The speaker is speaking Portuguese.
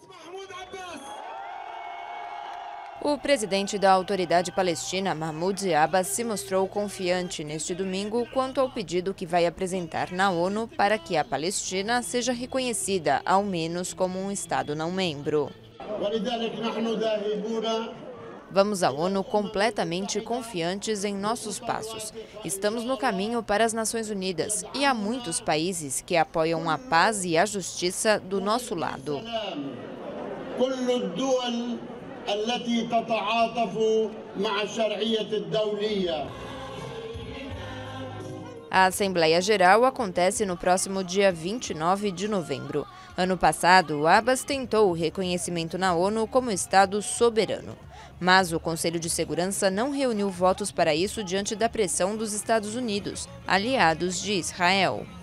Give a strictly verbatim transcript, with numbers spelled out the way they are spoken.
O presidente da Autoridade Palestina, Mahmoud Abbas, se mostrou confiante neste domingo quanto ao pedido que vai apresentar na ONU para que a Palestina seja reconhecida, ao menos como um Estado não-membro. Vamos à ONU completamente confiantes em nossos passos. Estamos no caminho para as Nações Unidas e há muitos países que apoiam a paz e a justiça do nosso lado. A Assembleia Geral acontece no próximo dia vinte e nove de novembro. Ano passado, Abbas tentou o reconhecimento na ONU como Estado soberano. Mas o Conselho de Segurança não reuniu votos para isso diante da pressão dos Estados Unidos, aliados de Israel.